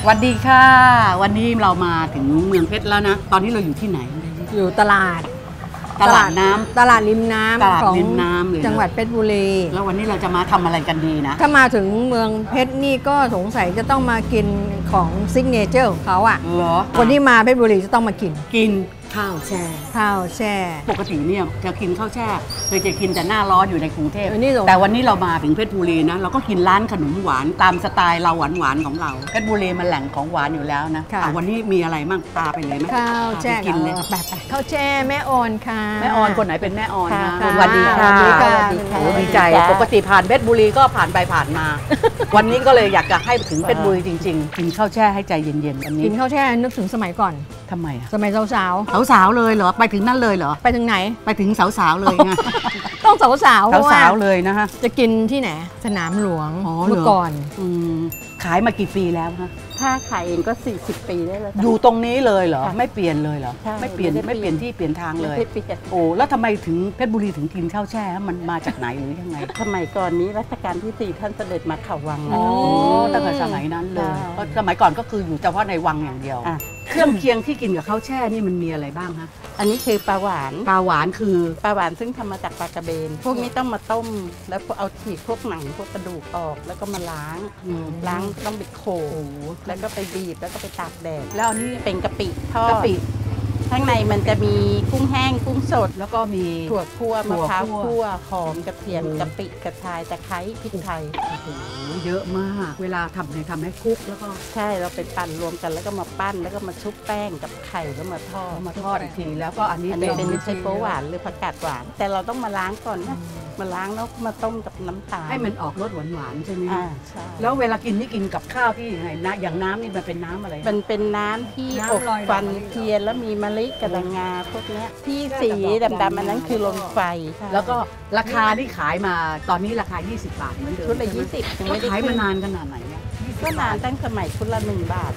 สวัสดีค่ะวันนี้เรามาถึงเมืองเพชรแล้วนะตอนนี้เราอยู่ที่ไหนอยู่ตลาดน้ำตลาดริมน้ำของจังหวัดเพชรบุรีแล้ววันนี้เราจะมาทำอะไรกันดีนะถ้ามาถึงเมืองเพชรนี่ก็สงสัยจะต้องมากินของซิกเนเจอร์ของเขาอ่ะเหรอคนที่มาเพชรบุรีจะต้องมากินข้าวแช่ปกติเนี่ยจะกินข้าวแช่เคยจะกินแต่หน้าร้อนอยู่ในกรุงเทพแต่วันนี้เรามาถึงเพชรบุรีนะเราก็กินร้านขนมหวานตามสไตล์เราหวานของเราเพชรบุรีมันแหล่งของหวานอยู่แล้วนะวันนี้มีอะไรมั่งตาไปเลยไหมข้าวแช่กินเลยแบบข้าวแช่แม่ออนค่ะแม่ออนคนไหนเป็นแม่ออนนะสวัสดีค่ะดีใจปกติผ่านเพชรบุรีก็ผ่านไปผ่านมาวันนี้ก็เลยอยากจะให้ถึงเพชรบุรีจริงๆกินข้าวแช่ให้ใจเย็นๆวันนี้กินข้าวแช่นึกถึงสมัยก่อนทำไมอะสมัยสาวเลยเหรอไปถึงนั่นเลยเหรอไปถึงไหนไปถึงสาวเลยไงต้องสาวเลยนะฮะจะกินที่ไหนสนามหลวงเมื่อก่อนขายมากี่ปีแล้วฮะถ้าขายเองก็40 ปีได้แล้วอยู่ตรงนี้เลยเหรอไม่เปลี่ยนเลยเหรอไม่เปลี่ยนที่เปลี่ยนทางเลยโอ้แล้วทำไมถึงเพชรบุรีถึงกินข้าวแช่มันมาจากไหนหรือยังไงสมัยก่อนนี้รัชกาลที่4ท่านเสด็จมาเขาวังตั้งแต่สมัยนั้นเลยสมัยก่อนก็คืออยู่เฉพาะในวังอย่างเดียวเครื่องเคียงที่กินกับข้าวแช่นี่มันมีอะไรบ้างฮะอันนี้คือปลาหวานคือปลาหวานซึ่งทำมาจากปลากระเบนพวกนี้ต้องมาต้มแล้วเอาฉีกพวกหนังพวกกระดูกออกแล้วก็มาล้างต้องไปโขลกแล้วก็ไปบีบแล้วก็ไปตากแดดแล้วอันนี้เป็นกะปิทอดข้างในมันจะมีกุ้งแห้งกุ้งสดแล้วก็มีถั่วคั่วมะพร้าวคั่วหอมกระเทียมกะปิกระชายตะไคร้พริกไทยเยอะมากเวลาทำให้คลุกแล้วก็ใช่เราไปปั่นรวมกันแล้วก็มาปั้นแล้วก็มาชุบแป้งกับไข่แล้วมาทอดอีกทีแล้วก็อันนี้เป็นไชโป๊หวานหรือผักกาดหวานแต่เราต้องมาล้างก่อนนะมาล้างแล้วมาต้มกับน้ำตาลให้มันออกรสหวานใช่ไหมใช่แล้วเวลากินนี่กินกับข้าวที่ยังไงนะอย่างน้ำนี่มันเป็นน้ำอะไรมันเป็นน้ำที่อบฟันเทียนแล้วมีมะลิกระดังงาพวกนี้ที่สีดำๆอันนั้นคือลมไฟแล้วก็ราคาที่ขายมาตอนนี้ราคา20 บาทเหมือนเดิมชุดละ20ยังไม่ได้ขายมานานขนาดไหนเนี่ยก็นานตั้งสมัยชุดละ1 บาท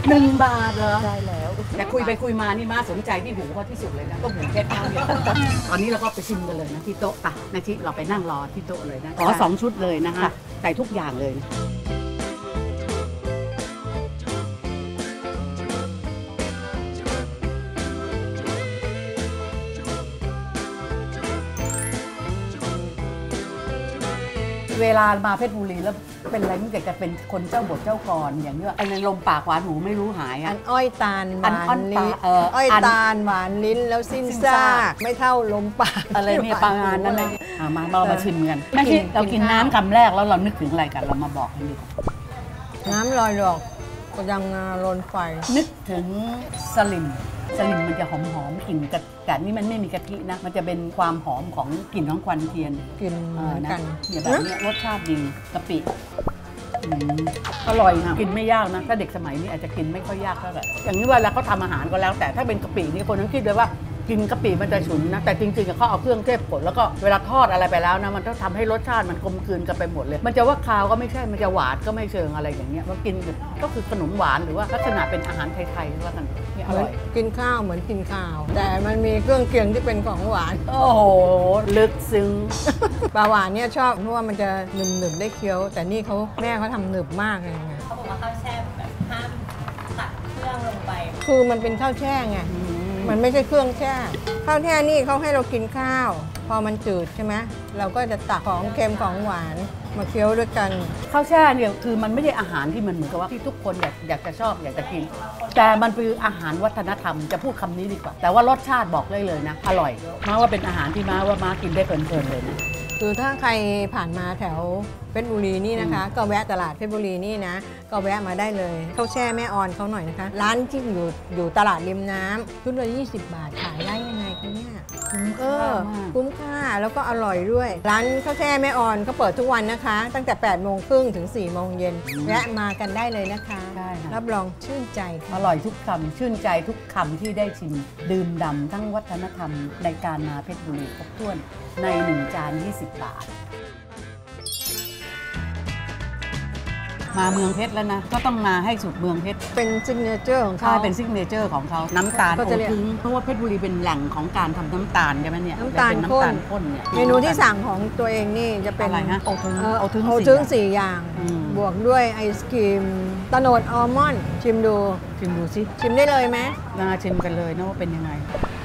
1 บาทเหรอใช่แล้วแต่คุยไปคุยมานี่มาสนใจที่หูเขาที่สุดเลยนะก็หูเพชรเนี่ยตอนนี้เราก็ไปชิมกันเลยนะที่โต๊ะป่ะนาทีเราไปนั่งรอที่โต๊ะเลยนะ2 ชุดเลยนะคะใส่ทุกอย่างเลยเวลามาเพชรบุรีแล้วเป็นอะไรไม่เกิดจะเป็นคนเจ้าบทเจ้ากรอย่างนี้ว่าไอ้ในลมปากหวานหูไม่รู้หายอันอ้อยตาลหวานลิ้นอ้อยตาลหวานลิ้นแล้วสิ้นซากไม่เท่าลมปากอะไรเนี่ยประมาณนั้นเลยมาชิมกันแม่ที่เรากินน้ำคำแรกแล้วเรานึกถึงอะไรกันเรามาบอกกันดีน้ำลอยดอกกระดังงาลนไฟนึกถึงสลิมมันจะหอมกลิ่นแต่นี่มันไม่มีกะทินะมันจะเป็นความหอมของกลิ่นของควันเทียนกลิ่นกันแบบนี้รสชาติดีกะปิอร่อยกินไม่ยากนะถ้าเด็กสมัยนี้อาจจะกินไม่ค่อยยากเท่าไหร่อย่างนี้เวลาเขาทำอาหารก็แล้วแต่ถ้าเป็นกะปินี่คนต้องคิดเลยว่ากินกะปิมันจะฉุนนะแต่จริงๆเขาเอาเครื่องเทศกดแล้วก็เวลาทอดอะไรไปแล้วนะมันต้องทำให้รสชาติมันกลมกลืนกันไปหมดเลยมันจะว่าคาวก็ไม่ใช่มันจะหวานก็ไม่เชิงอะไรอย่างเงี้ยมันกินก็คือขนมหวานหรือว่าลักษณะเป็นอาหารไทยๆว่ากันนี่อร่อยกินข้าวเหมือนกินข้าวแต่มันมีเครื่องเคียงที่เป็นของหวานโอ้โหลึกซึ้งปลาหวานเนี่ยชอบเพราะว่ามันจะหนึบๆได้เคี้ยวแต่นี่แม่เขาทำหนึบมากเลยไงเขาบอกว่าข้าวแช่แบบห้ามตัดเครื่องลงไปคือมันเป็นข้าวแช่ไงมันไม่ใช่เครื่องแช่ข้าวแช่นี่เขาให้เรากินข้าวพอมันจืดใช่ไหมเราก็จะตักของเค็มของหวานมาเคี้ยวด้วยกันข้าวแช่เนี่ยคือมันไม่ใช่อาหารที่มันเหมือนกับว่าที่ทุกคนอยากจะชอบอยากจะกินแต่มันคืออาหารวัฒนธรรมจะพูดคำนี้ดีกว่าแต่ว่ารสชาติบอกเลยนะอร่อยมาว่าเป็นอาหารที่มากินได้เพลินๆเลยนะคือถ้าใครผ่านมาแถวเพชรบุรีนี่นะคะก็แวะตลาดเพชรบุรีนี่นะก็แวะมาได้เลยข้าวแช่แม่ออนเขาหน่อยนะคะร้านที่อยู่ตลาดริมน้ำชุดละ20 บาทขายได้ยังไงคะเนี่ยคุ้มค่าแล้วก็อร่อยด้วยร้านข้าวแช่แม่ออนเขาเปิดทุกวันนะคะตั้งแต่8:30 ถึง 4:00 เย็นแวะมากันได้เลยนะคะรับรองชื่นใจอร่อยทุกคำชื่นใจทุกคำที่ได้ชิมดื่มด่ำทั้งวัฒนธรรมในการมาเพชรบุรีครบถ้วนใน1 จาน 20 บาทมาเมืองเพชรแล้วนะก็ต้องมาให้สุดเมืองเพชรเป็นซิกเนเจอร์ของเขาใช่เป็นซิกเนเจอร์ของเขาน้ำตาลก็โอจะเรียกทึงเพราะว่าเพชรบุรีเป็นแหล่งของการทำน้ำตาลใช่ไหมเนี่ยน้ำตาลเป็นข้นน้ำตาลข้นเนี่ยเมนูที่สั่งของตัวเองนี่จะเป็นอะไรฮะโอทึงโอโอทึงทึงสี่ 4 อย่างอืมบวกด้วยไอศครีมตะโนดอัลมอนด์ชิมดูชิมดูสิชิมได้เลยไหมน่าชิมกันเลยนะว่าเป็นยังไง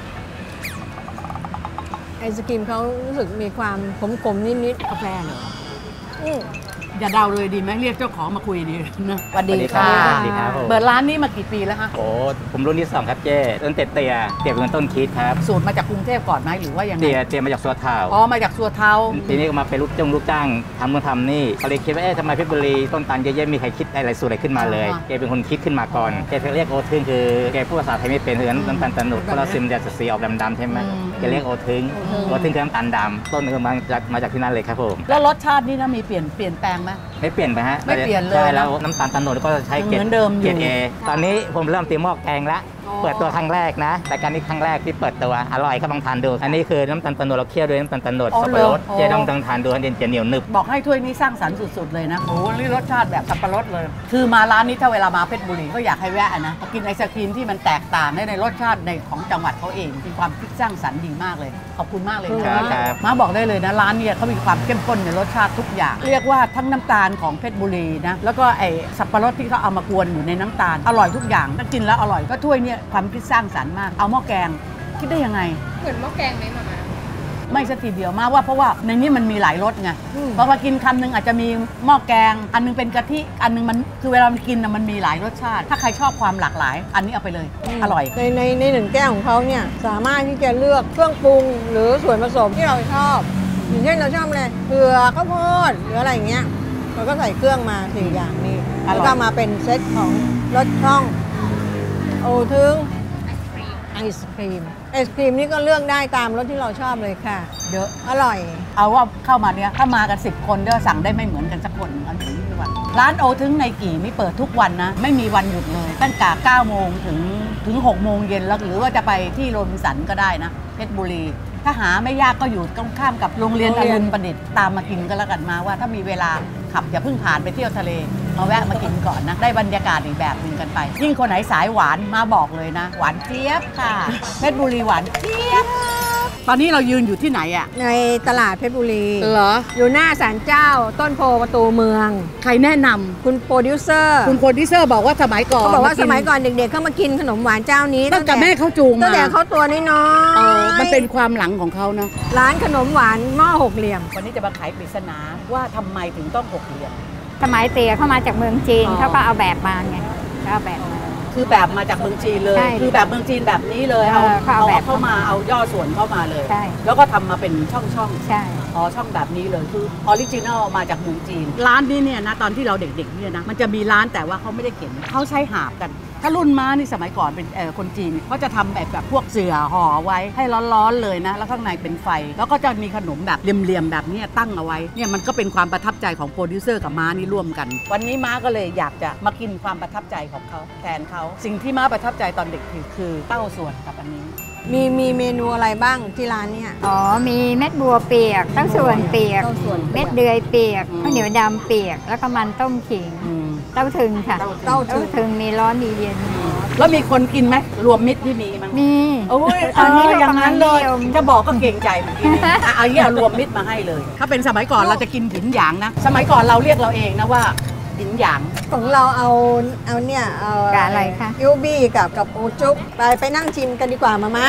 ไอศครีมเขารู้สึกมีความขมๆนิดกาแฟเหรอๆอืมอย่าเดาเลยดีไหมเรียกเจ้าของมาคุยดีนะสวัสดีสวัสดีครัค่ะบสวัสดีครับผมเปิดร้านนี้มากี่ปีแล้วคะโอ้ผมรุ่นที่ 2 ครับเจ้ต้นเตียเป็นต้นคิดครับสูตรมาจากกรุงเทพก่อนไหมหรือว่ายังไงเตียมาจากสัวเทาอ๋อมาจากสัวเทาทีนี้ก็มาเป็นลูกจ้างทำนู่นทำนี่เขาเลยคิดว่าเอ๊ะทำไมเพชรบุรีต้นตาลเยอะๆมีใครคิดอะไรสูตรอะไรขึ้นมาเลยแกเป็นคนคิดขึ้นมาก่อนแกเรียกโอทึงคือแกพูดภาษาไทยไม่เป็นคือน้ำตาลตะโนดเพราะเราซิมจะสีออกดำๆใช่ไหมแกเรียกโอทึงคือน้ำตาลดำต้นคือมาจากที่นั่นเลยครับผมแล้วรสชาตินี่นะมีเปลี่ยนแปลงไหมไม่เปลี่ยนไปฮะไม่เปลี่ยนเลยใช่นะแล้วน้ำตาลตะโนดก็ใช้เกรดเหมือนเดิมอยู่เกรด A ตอนนี้ผมเริ่มตีหม้อแกงแล้วอ๋อเปิดตัวครั้งแรกนะแต่การนี้ครั้งแรกที่เปิดตัวอร่อยก็ต้องทานดู อันนี้คือน้ำตาลตะโนดเราเคี่ยวด้วยน้ำตาลตะโนดอ๋อสับปะรดเหรอเจ๊ต้องทานดูเย็นจะเหนียวหนึบบอกให้ถ้วยนี้สร้างสรรค์สุดๆเลยนะโอ้โหนี่รสชาติแบบสับปะรดเลย คือมาร้านนี้ถ้าเวลามาเพชรบุรีก็อยากให้แวะนะกินไอศครีมที่มันแตกต่างในรสชาติในของจังหวัดเขาเองมีความคิดสร้างสรรค์ดีมากเลย ขอบคุณมากเลยครันะบครับมาบอกได้เลยนะร้านเนี่ยเขามีความเข้มข้นในรสชาติทุกอย่าง เรียกว่าทั้งน้ำตาลของเพชรบุรีนะแล้วก็ไอสับปะรดที่เขาเอามากวนอยู่ในน้ำตาลอร่อยทุกอย่างถ้ากินแล้วอร่อยก็ถ้วยเนี่ยความคิดสร้างสรรค์มากเอาหม้อแกงคิดได้ยังไงเหมือนหม้อแกงไหมมาม่าไม่สักทีเดียวมากว่าเพราะว่าในนี้มันมีหลายรสไงอืมพอมากินคำหนึงอาจจะมีหม้อแกง อันนึงเป็นกะทิอันนึงมันคือเวลามันกินน่ะมันมีหลายรสชาติ ถ้าใครชอบความหลากหลาย อันนี้เอาไปเลย อร่อยในหนึ่งแก้วของเขาเนี่ยสามารถที่จะเลือกเครื่องปรุงหรือส่วนผสมที่เราชอบ อย่างเช่นเราชอบอะไรเกลือข้าวโพดหรืออะไรอย่างเงี้ยเราก็ใส่เครื่องมา4 อย่างนี้อร่อยแล้วก็มาเป็นเซตของรสช่องโอทึงไอศครีมไอศครีมนี่ก็เลือกได้ตามรสที่เราชอบเลยค่ะเยอะอร่อยเอาว่าเข้ามาเนี้ยถ้ามากัน10 คนก็สั่งได้ไม่เหมือนกันสักคนอันนี้ทุกวันร้านโอทึงในกี่นี่เปิดทุกวันนะ ไม่มีวันหยุดเลยตั้งแต่9โมงถึง6โมงเย็นแล้วหรือว่าจะไปที่โรบินสันก็ได้นะเพชรบุรี ถ้าหาไม่ยากก็อยู่ตรงข้ามกับโรงเรียนอรุณประดิษฐ์ตามมากินก็แล้วกันมาว่าถ้ามีเวลาขับอย่าเพิ่งผ่านไปเที่ยวทะเลมาแวะมากินก่อนนะได้บรรยากาศอีกแบบหนึงกันไป ยิ่งคนไหนสายหวานมาบอกเลยนะ หวานเจี๊ยบค่ะเพชรบุรีหวานเจี๊ยบตอนนี้เรายืนอยู่ที่ไหนอะในตลาดเพชรบุรีเหรออยู่หน้าศาลเจ้าต้นโพประตูเมืองใครแนะนำคุณโปรดิวเซอร์คุณโปรดิวเซอร์บอกว่าสมัยก่อนเขาบอกว่าสมัยก่อนเด็กๆเข้ามากินขนมหวานเจ้านี้ตั้งแต่แม่เขาจูงตั้มางแต่เขาตัวน้อยเออมันเป็นความหลังของเขาเนาะร้านขนมหวานหม้อหกเหลี่ยมวันนี้จะมาไขปริศนาว่าทำไมถึงต้องหกเหลี่ยมสมัยเตี๋ยเข้ามาจากเมืองจีนอ๋อเขาก็เอาแบบมาไงเขาเอาแบบมาคือแบบมาจากเมืองจีนเลยใช่คือแบบเมืองจีนแบบนี้เลยเออเขาเอาแบบเข้ามาเอาย่อส่วนเข้ามาเลยใช่แล้วก็ทำมาเป็นช่องใช่อ๋อช่องแบบนี้เลยคือออริจินัลมาจากเมืองจีน ร้านนี้เนี่ยนะตอนที่เราเด็กๆเนี่ยนะมันจะมีร้านแต่ว่าเขาไม่ได้เข็นเขาใช้หาบกัน ถ้ารุ่นม้านี่สมัยก่อนเป็นคนจีนเขาจะทำแบบพวกเสื่อห่อไว้ให้ร้อนๆเลยนะแล้วข้างในเป็นไฟ แล้วก็จะมีขนมแบบเหลี่ยมๆแบบเนี้ยตั้งเอาไว้เนี่ยมันก็เป็นความประทับใจของโปรดิวเซอร์กับม้านี่ร่วมกัน วันนี้ม้าก็เลยอยากจะมากินความประทับใจของเขาแทนเขาสิ่งที่ม้าประทับใจตอนเด็กคือเต้าส่วนกับอันนี้มีเมนูอะไรบ้างที่ร้านเนี่ยอ๋อ มีเม็ดบัวเปียกตั้งส่วนเปียกเต้าส่วนเม็ดเดือยเปียกอืมข้าวเหนียวดำเปียก แล้วก็มันต้มขิง เต้าถึงค่ะเต้าถึงถึงมีร้อนมีเย็นแล้วมีคนกินไหมรวมมิตรที่มีมั้งมีโอ้ยอันนี้อย่างนั้นเลยกำลังนิยมจะบอกก็เกรงใจเมื่อกี้นี้อ่ะเอาอย่างนี้เอารวมมิตรมาให้เลย ถ้าเป็นสมัยก่อนเราจะกินหินหยางนะ สมัยก่อนเราเรียกเราเองนะว่าหินหยางของเราเอาเนี่ยเอากับอะไรคะอิวบี้กับโอจุ๊บไปนั่งชิมกันดีกว่ามามา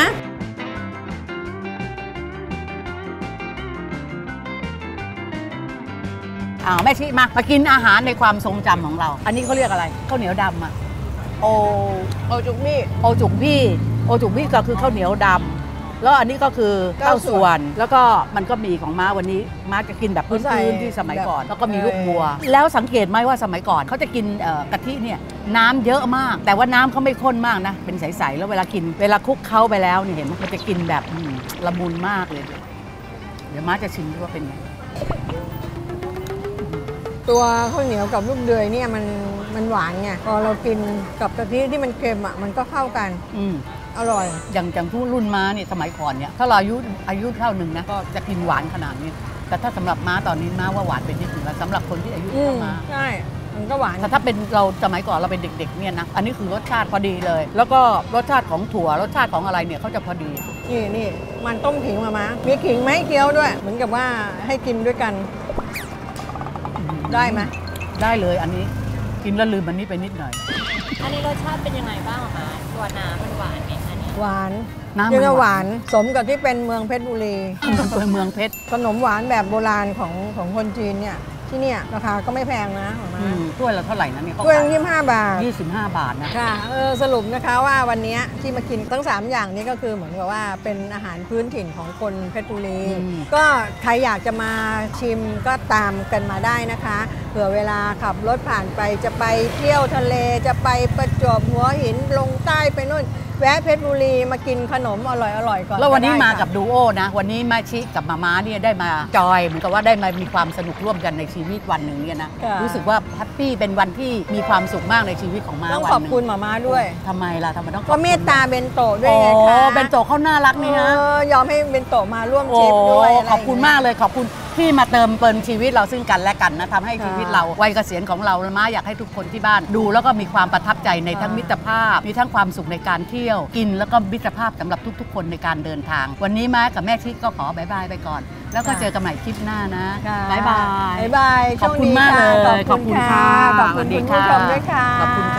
แม่ชิมากินอาหารในความทรงจำของเรา อันนี้เขาเรียกอะไรข้าวเหนียวดำอะโอจุกพี่โอจุกพี่ก็คือข้าวเหนียวดำแล้วอันนี้ก็คือเต้าส่วน แล้วก็มันก็มีของม้าวันนี้ม้าจะกินแบบพื้นๆที่สมัยก่อน แล้วก็มีลูกบัว แล้วสังเกตไหมว่าสมัยก่อนเขาจะกินกะทิเนี่ยน้ำเยอะมาก แต่ว่าน้ำเขาไม่ข้นมากนะเป็นใสๆแล้วเวลากินเวลาคลุกเคล้าไปแล้วเนี่ยเห็นมันจะกินแบบละมุนมากเลย เดี๋ยวม้าจะชิมดูว่าเป็นไงตัวข้าวเหนียวกับลูกเดือยเนี่ยมันหวานไงพอเรากินกับกะทิที่มันเค็มอ่ะมันก็เข้ากัน อร่อยอย่างผู้รุ่นม้าเนี่ยสมัยก่อนเนี่ยถ้าเราอายุเท่าหนึ่งนะก็จะกินหวานขนาดนี้ แต่ถ้าสำหรับม้าตอนนี้ม้าว่าหวานเป็นนิดหนึ่งแล้วสำหรับคนที่อายุเท่าม้าใช่มันก็หวานแต่ถ้าเป็นเราสมัยก่อนเราเป็นเด็กๆเนี่ยนะอันนี้คือรสชาติพอดีเลย แล้วก็รสชาติของถั่วรสชาติของอะไรเนี่ยเขาจะพอดีนี่มันต้มขิงมามีขิงไหมเคี้ยวด้วย เหมือนกับว่าให้กินด้วยกัน ได้ไหมได้เลยอันนี้กินแล้วลืมอันนี้ไปนิดหน่อยอันนี้รสชาติเป็นยังไงบ้างคะตัวน้ำมันหวานไหมอันนี้หวานน้ำมันเรียกว่าหวาวหาน นสมกับที่เป็นเมืองเพชรบุรีเมืองเพชรขนมหวานแบบโบราณของคนจีนเนี่ยที่เนี่ยราคาก็ไม่แพงนะของมาถ้วยละเท่าไหร่นะเนี่ยเขาถ้วยขาย 25 บาท 25 บาทนะค่ะสรุปนะคะว่าวันนี้ที่มากินทั้ง 3 อย่างนี้ก็คือเหมือนกับว่าเป็นอาหารพื้นถิ่นของคนเพชรบุรี ก็ใครอยากจะมาชิมก็ตามกันมาได้นะคะเผื่อเวลาขับรถผ่านไปจะไปเที่ยวทะเลจะไปประจวบหัวหินลงใต้ไปนู่นแวะเพชรบุรีมากินขนมอร่อยๆก่อนแล้ววันนี้ก็ได้มาค่ะกับดูโอนะวันนี้มาชิกับมาม้าเนี่ยได้มาจอยเหมือนกับว่าได้มามีความสนุกร่วมกันในชีวิตวันหนึ่งเนี่ยนะค่ะรู้สึกว่าแฮปปี้เป็นวันที่มีความสุขมากในชีวิตของม้าต้องวันขอบหนึ่งคุณหม่าม้าด้วยทำไมล่ะทำไมต้องขอบก็คุณเมตตาเบนโตะด้วยโอ้ไงคะเป็นโตเขาน่ารักนี่นะยอมให้เบนโตะมาร่วมโอ้ชิปด้วยะไรขอบคุณมากเลยขอบคุณที่มาเติมเต็มชีวิตเราซึ่งกันและกันนะทำให้ชีวิตเราวัยเกษียณของเราม้าอยากให้ทุกคนที่บ้านดูแล้วก็มีความประทับใจในทั้งมิตรภาพมีทั้งความสุขในการเที่ยวกินแล้วก็มิตรภาพสำหรับทุกๆ คนในการเดินทาง วันนี้ม้ากับแม่ชิก็ขอบายบายไปก่อน แล้วก็เจอกันใหม่คลิปหน้านะค่ะบายบายบ๊ายบายขอบคุณมากเลยขอบคุณค่ะ ขอบสวัคุณสดีคุณผู้ชมด้วยค่ะขอบคุณ